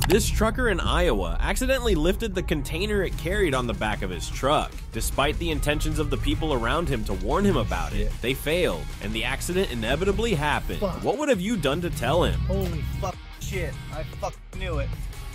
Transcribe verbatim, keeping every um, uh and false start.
This trucker in Iowa accidentally lifted the container it carried on the back of his truck. Despite the intentions of the people around him to warn him about it, they failed, and the accident inevitably happened. Fuck. What would have you done to tell him? Holy fuck shit. I fuck knew it.